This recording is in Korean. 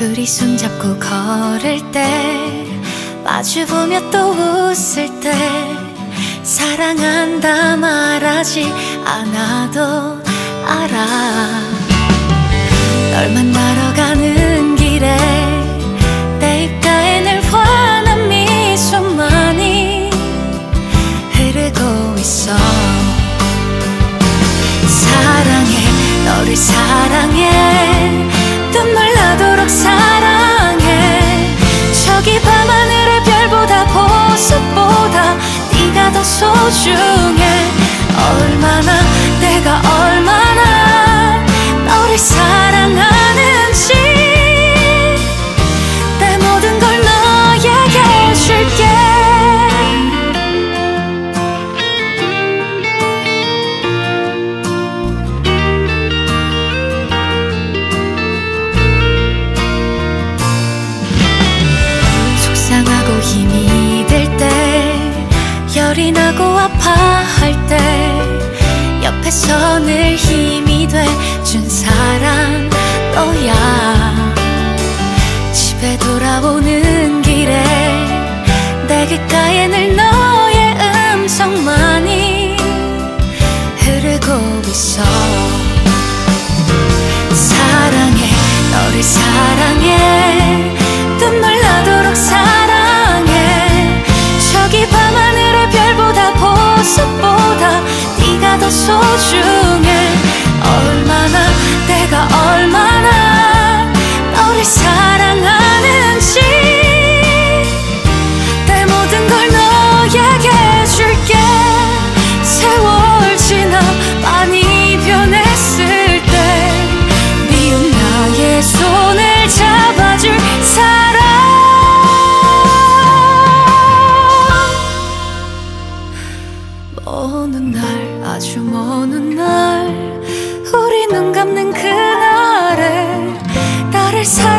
둘이 손잡고 걸을 때, 마주보며 또 웃을 때, 사랑한다 말하지 않아도 알아. 널 만나러 가는 길에 내 입가에 늘 환한 미소만이 흐르고 있어. 사랑해, 너를 사랑해, 눈물 나도록 사랑해. 저기 밤하늘의 별보다 보석보다 네가 더 소중해. 얼마나 내가 얼마나 너를 사랑하는지 내 모든 걸 너에게 줄게. 속상하고 힘이 들 때, 열이 나고 아파할 때, 옆에서 늘 힘이 돼준 사람 너야. 집에 돌아오는 길에 내 귓가에 늘 너의 음성만이 흐르고 있어. 사랑해, 너를 사랑해, 눈물 나도록 사랑해. 저기 밤하늘의 별보다 보석보다 네가 더 소중해. 얼마나 내가 얼마나 너를 사랑하는지 내 모든 걸 너에게 줄게. 세월 지나 많이 변했을 때 미운 나의 손을 잡아줄 사람. 먼 날, 아주 먼 날, 우리 눈 감는 그날에 나를